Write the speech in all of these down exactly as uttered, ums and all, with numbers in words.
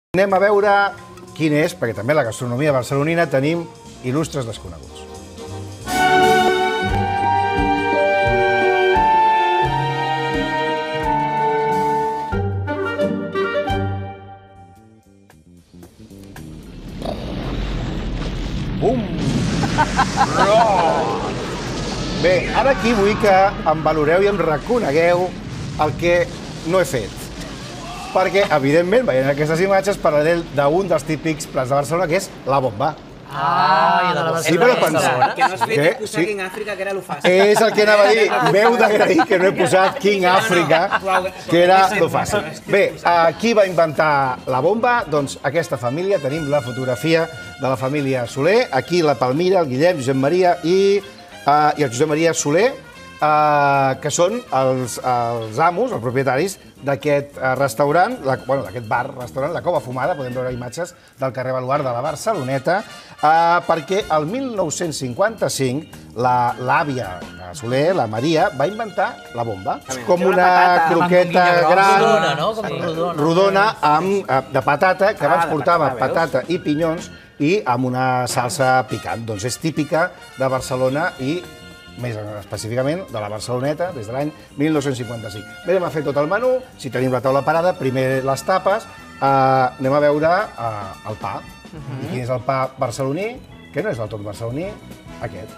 Anem a veure quin és, perquè també la gastronomia barcelonina tenim il·lustres desconeguts. Bum! Bé, ara aquí vull que em valoreu i em reconegueu el que no he fet. Perquè, evidentment, veient aquestes imatges, parlaré d'un dels típics plats de Barcelona, que és la bomba. Ah, de la Sí, però penseu... Que no has fet de posar King Àfrica, que era lo fàcil. És el que anava a dir. M'heu d'agrair que no he posat King Àfrica, que era lo fàcil. Bé, qui va inventar la bomba? Doncs aquesta família. Tenim la fotografia de la família Soler. Aquí la Palmira, el Guillem, Josep Maria i el Josep Maria Soler, que són els amos, els propietaris d'aquest restaurant, bueno, d'aquest bar-restaurant, la Cova Fumada, podem veure imatges del carrer Baluard de la Barceloneta, perquè el mil nou-cents cinquanta-cinc l'àvia Soler, la Maria, va inventar la bomba. Com una croqueta gran, rodona, de patata, que abans portava patata i pinyons i amb una salsa picant. Doncs és típica de Barcelona i més específicament de la Barceloneta, des de l'any mil nou-cents cinquanta-cinc. Bé, anem a fer tot el menú, si tenim la taula parada, primer les tapes, anem a veure el pa. I quin és el pa barceloní? Que no és del tot barceloní, aquest.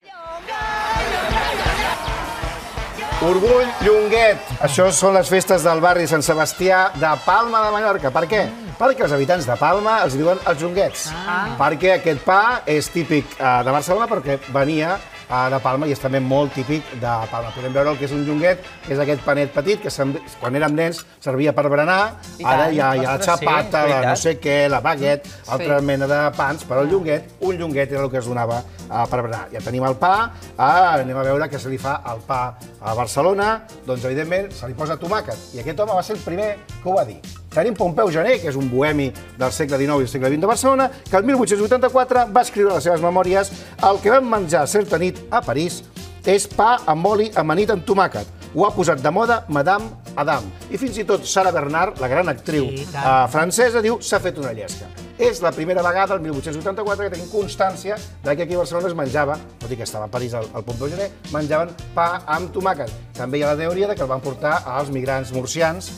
Orgull Llonguet. Això són les festes del barri Sant Sebastià de Palma de Mallorca. Per què? Perquè els habitants de Palma els diuen els Llonguets. Perquè aquest pa és típic de Barcelona perquè venia de Palma i és també molt típic de Palma. Podem veure el que és un llonguet, que és aquest panet petit que quan érem nens servia per berenar. Ara hi ha la xapata, la no sé què, la baguette, altra mena de pans, però el llonguet, un llonguet era el que es donava per berenar. Ja tenim el pa, anem a veure què se li fa al pa a Barcelona. Doncs, evidentment, se li posa tomàquet. I aquest home va ser el primer que ho va dir. Tenim Pompeu Gener, que és un bohemi del segle dinou i el segle vint de Barcelona, que el mil vuit-cents vuitanta-quatre va escriure a les seves memòries: el que vam menjar certa nit a París és pa amb oli amanit amb tomàquet. Ho ha posat de moda Madame Adam. I fins i tot Sarah Bernard, la gran actriu francesa, diu s'ha fet una llesca. És la primera vegada, el mil vuit-cents vuitanta-quatre, que tenim constància que aquí a Barcelona es menjava, tot i que estava a París el Pompeu Gener, menjaven pa amb tomàquet. També hi ha la teoria que el van portar als migrants murcians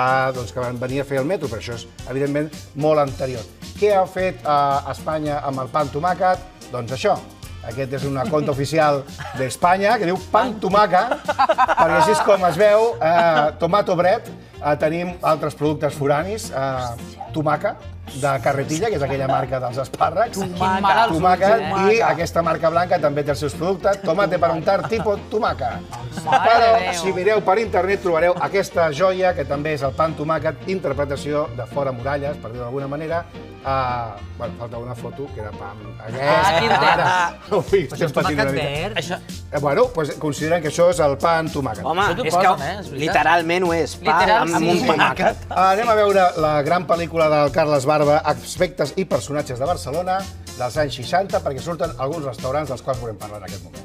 que van venir a fer el metro, però això és, evidentment, molt anterior. Què ha fet Espanya amb el pa amb tomàquet? Doncs això. Aquest és una conta oficial d'Espanya que diu pan tomaca, perquè així és com es veu, tomato bread, tenim altres productes foranis, tomaca, de Carretilla, que és aquella marca dels espàrrecs, tomaca, i aquesta marca blanca també té els seus productes, tomate per untar tipo tomaca. Però si mireu per internet trobareu aquesta joia, que també és el pa amb tomàquet, interpretació de fora muralles, per dir-ho d'alguna manera. Bueno, falta una foto, que era pa amb aquest. Però és tomàquet verd. Bueno, consideren que això és el pa amb tomàquet. Home, és que literalment ho és, pa amb un tomàquet. Anem a veure la gran pel·lícula del Carles Barba, Aspectes i personatges de Barcelona, dels anys seixanta, perquè surten alguns restaurants dels quals volem parlar en aquest moment.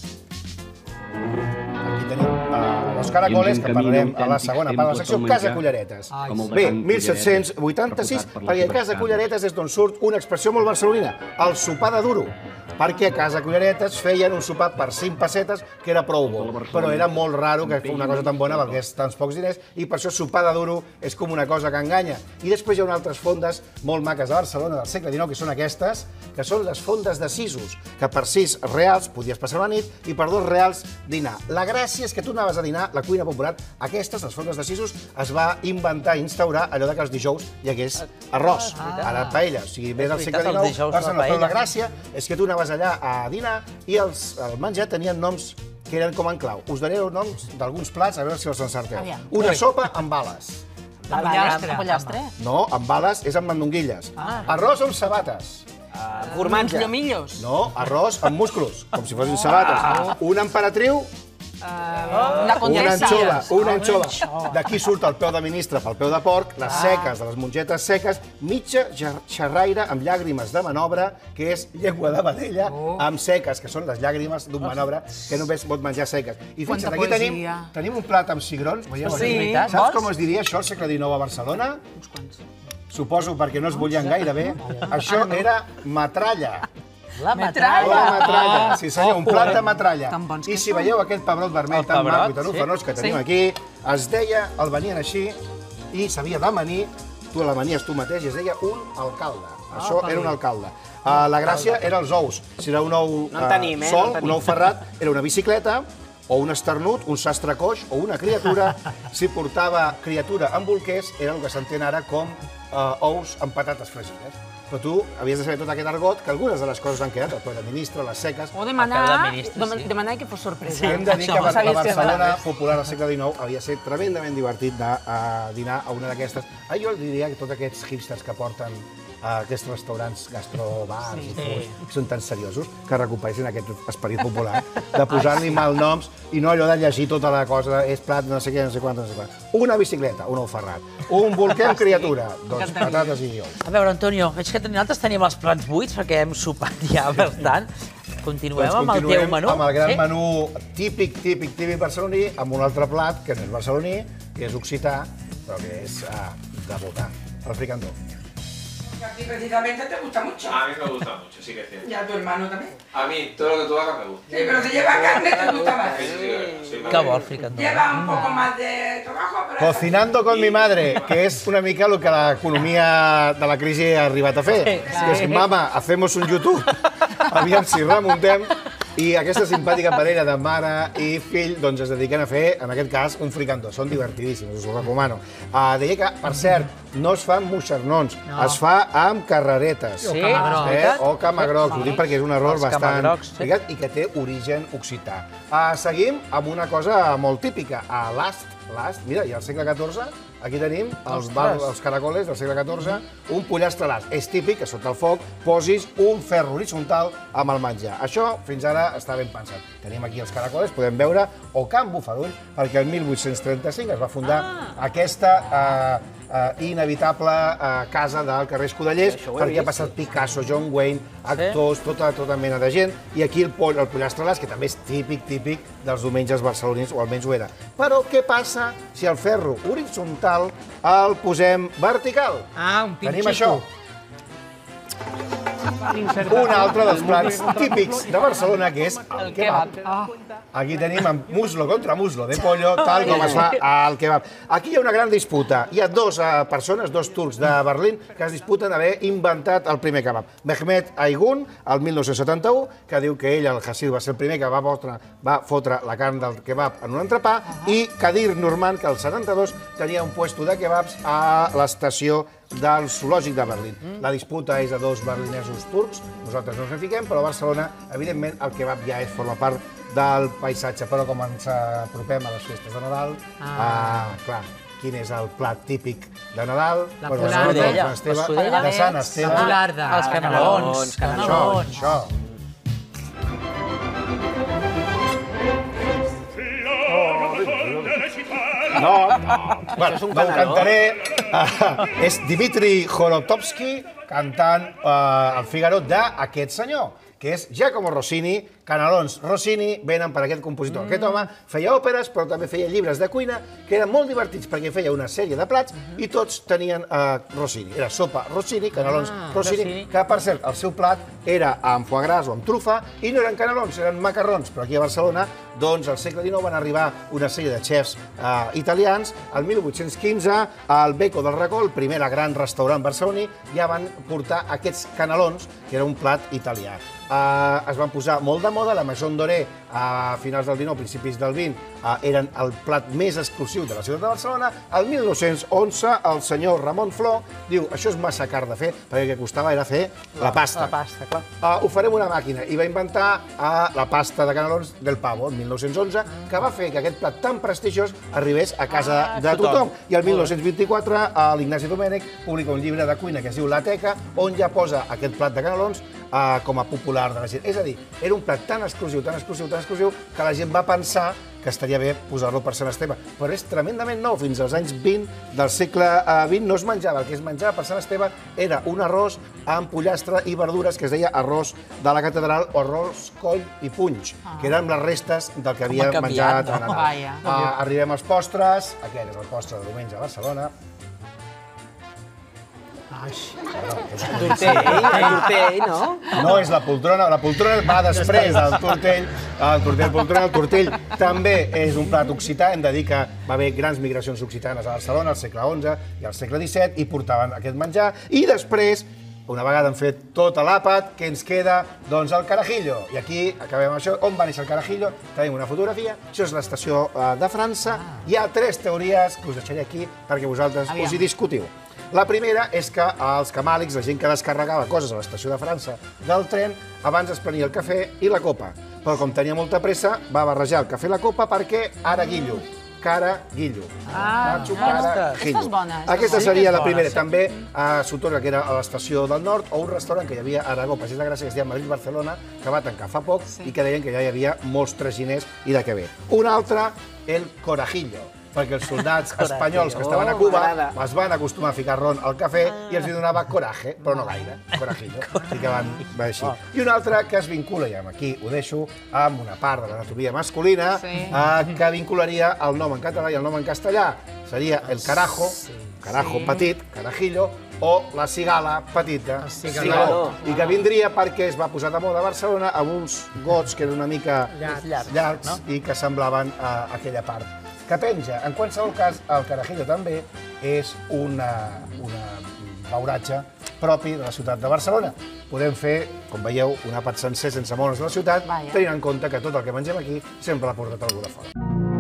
Aquí tenim Los Caracoles, que parlarem a la segona part de la secció, Casa Culleretes. Bé, mil set-cents vuitanta-sis, perquè a Casa Culleretes és d'on surt una expressió molt barcelonina, el sopar de duro, perquè a Casa Culleretes feien un sopar per cinc pessetes, que era prou bo, però era molt raro que fos una cosa tan bona perquè és tants pocs diners, i per això sopar de duro és com una cosa que enganya. I després hi ha altres fondes molt maques de Barcelona del segle dinou, que són aquestes, que són les fondes de sisos, que per sis reals podies passar una nit i per dos reals dinar. La gràcia és que tu anaves a dinar, la cuina popular, aquestes, les fondes de sisos, es va inventar i instaurar allò que els dijous hi hagués arròs, ara paella. O sigui, ve del segle dinou, però la gràcia és que tu anaves allà a dinar i el menjar tenien noms que eren com en clau. Us daré els noms d'alguns plats, a veure si els encerteu. Una sopa amb bales. Amb pollastre? No, amb bales és amb mandonguilles. Arròs amb sabates. Formatge. Llomillos? No, arròs amb musclos, com si fossin sabates. Una emperatriu. Una condessa. Una anxova. D'aquí surt el peu de ministre pel peu de porc, les seques, de les mongetes seques, mitja xerraire amb llàgrimes de manobre, que és llengua de vedella, amb seques, que són les llàgrimes d'un manobre, que només pot menjar seques. I fixa't, aquí tenim un plat amb cigrons. Saps com es diria això al segle dinou a Barcelona? suposo perquè no es bullien gaire bé, això era metralla. La metralla. La metralla, sí senyor, un plat de metralla. I si veieu aquest pebrot vermell tan maco i tan ufenós que tenim aquí, es deia, el venien així i s'havia d'amanir, tu l'amanies tu mateix i es deia un alcalde. Això era un alcalde. La gràcia era els ous. Si era un ou sol, un ou ferrat, era una bicicleta, o un esternut, un sastre coix o una criatura. Si portava criatura amb bolquers, era el que s'entén ara com ous amb patates fregides. Però tu havies de saber tot aquest argot, que algunes de les coses han quedat, el ple de ministre, les seques... O demanar que fos sorpresa. Hem de dir que la Barcelona popular al segle dinou havia estat tremendament divertit de dinar a una d'aquestes. Jo diria que tots aquests hipsters que porten aquests restaurants gastrobars i furs, que són tan seriosos, que recuperessin aquest esperit popular de posar-li malnoms i no allò de llegir tota la cosa, és plat, no sé què, no sé quant, no sé quant. Una bicicleta, un ou ferrat. Un bolquer amb criatura, doncs patates i ous. A veure, Antonio, veig que nosaltres tenim els plats buits perquè hem sopat ja bastant. Continuem amb el teu menú. Amb el gran menú típic, típic, típic barceloní, amb un altre plat que no és barceloní, que és occità, però que és de botar, el fricandó. A ti precisamente te gusta mucho. A mí me gusta mucho, sí que es cierto. ¿Y a tu hermano también? A mí, todo lo que tú hagas me gusta. Sí, pero si lleva carne te gusta más. Sí, sí, sí, Què vol, fricandó? Lleva un poco más de trabajo, pero... Cocinando con mi madre, que és una mica el que l'economia de la crisi ha arribat a fer. Que és, mama, hacemos un YouTube, aviam si remuntem, i aquesta simpàtica parella de mare i fill doncs es dediquen a fer, en aquest cas, un fricandó. Són divertidíssims, us ho recomano. Deia que, per cert, no es fan moixernons, es fa amb carreretes. Sí? O camagrocs, ho dic perquè és un error bastant complicat i que té origen occità. Seguim amb una cosa molt típica, a l'ast. L'ast, mira, i al segle catorze, aquí tenim els caracoles del segle catorze, un pollastre a l'ast. És típic que sota el foc posis un ferro horitzontal amb el menjar. Això fins ara està ben pensat. Tenim aquí els caracoles, podem veure, o Can Bufarull, perquè el mil vuit-cents trenta-cinc es va fundar aquesta inevitable casa del carrer Escudellers, perquè ha passat Picasso, John Wayne, actors, tota mena de gent, i aquí el pollastre a l'ast, que també és típic, típic dels diumenges barcelonins, o almenys ho era. Però què passa si el ferro horitzontal el posem vertical? Ah, un pinxito. Tenim això. Un altre dels plats típics de Barcelona, que és el kebab. Aquí tenim muslo contra muslo de pollo, tal com es fa al kebab. Aquí hi ha una gran disputa. Hi ha dues persones, dos turcs de Berlín, que es disputen haver inventat el primer kebab. Mehmet Aygun, el mil nou-cents setanta-u, que diu que ell, el Hassid, va ser el primer que va fotre la carn del kebab en un entrepà, i Kadir Nurman, que el setanta-dos tenia un puesto de kebabs a l'estació del Zoològic de Berlín. La disputa és de dos berlinesos turcs, nosaltres no ens en fiquem, però a Barcelona, evidentment, el kebab ja és forma part del paisatge, però com ens apropem a les festes de Nadal, clar, quin és el plat típic de Nadal? La polarda. De Sant Esteve. La polarda. Els canelons. Canelons. Això. No, bueno, no ho cantaré. És Dmitri Khorovtovsky cantant el Fígaro d'aquest senyor, que és Giacomo Rossini. Canelons Rossini venen per aquest compositor. Aquest home feia òperes, però també feia llibres de cuina, que eren molt divertits perquè feia una sèrie de plats i tots tenien Rossini. Era sopa Rossini, canelons Rossini, que, per cert, el seu plat era amb foie gras o amb trufa, i no eren canelons, eren macarrons. Però aquí a Barcelona, doncs, al segle dinou van arribar una sèrie de xefs italians. El mil vuit-cents quinze, al Becco del Racó, el primer gran restaurant barceloní, ja van portar aquests canelons, que era un plat italià. Es van posar molt de moda, la Maison Doré a finals del dinou, principis del vint, eren el plat més exclusiu de la ciutat de Barcelona. El mil nou-cents onze, el senyor Ramon Flor diu, això és massa car de fer, perquè el que costava era fer la pasta. La pasta, clar. Ho farem una màquina, i va inventar la pasta de canelons del Pavo, el mil nou-cents onze, que va fer que aquest plat tan prestigiós arribés a casa de tothom. I el mil nou-cents vint-i-quatre, l'Ignasi Domènech publica un llibre de cuina que es diu La Teca, on ja posa aquest plat de canelons com a popular de la gent. És a dir, era un plat tan exclusiu, tan exclusiu, tan exclusiu, que la gent va pensar que estaria bé posar-lo per Sant Esteve. Però és tremendament nou. Fins als anys vint del segle vint no es menjava. El que es menjava per Sant Esteve era un arròs amb pollastre i verdures que es deia arròs de la catedral o arròs coll i punys, que eren les restes del que havia menjat a Nadal. Arribem als postres. Aquest és el postre de diumenge a Barcelona. Tortell, el tortell, no? No és la poltrona, la poltrona va després del tortell, el tortell, poltrona, el tortell també és un plat occità, hem de dir que va haver grans migracions occitanes a Barcelona al segle onze i al segle disset i portaven aquest menjar, i després, una vegada han fet tot l'àpat, què ens queda? Doncs el carajillo. I aquí acabem amb això. On va néixer el carajillo? Tenim una fotografia. Això és l'estació de França. Hi ha tres teories que us deixaré aquí perquè vosaltres us hi discutiu. La primera és que els camàlics, la gent que descarregava coses a l'estació de França del tren, abans es prenia el cafè i la copa. Però com tenia molta pressa, va barrejar el cafè i la copa perquè ara guillo. Cara, guillo. Ah, cara, aquesta és bona. Aquesta seria la primera. També a Sotorga, que era a l'estació del nord, o un restaurant que hi havia a Aragó, Passeig de Gràcia, que es deia Madrid-Barcelona, que va tancar fa poc i que deien que ja hi havia molts traginers i de què ve. Un altre, el corajillo, perquè els soldats espanyols que estaven a Cuba es van acostumar a ficar ron al cafè i els donava coraje, però no gaire, corajillo, i que van així. I un altre que es vincula, i aquí ho deixo, amb una part de l'anatomia masculina, que vincularia el nom en català i el nom en castellà. Seria el carajo, carajo petit, carajillo, o la cigala petita, cigaló, i que vindria perquè es va posar de moda a Barcelona amb uns gots que eren una mica llargs i que semblaven a aquella part que penja. En qualsevol cas, el carajillo també és un beuratge propi de la ciutat de Barcelona. Podem fer, com veieu, un àpat sencer sense moure's de la ciutat, tenint en compte que tot el que mengem aquí sempre l'ha portat algú de fora.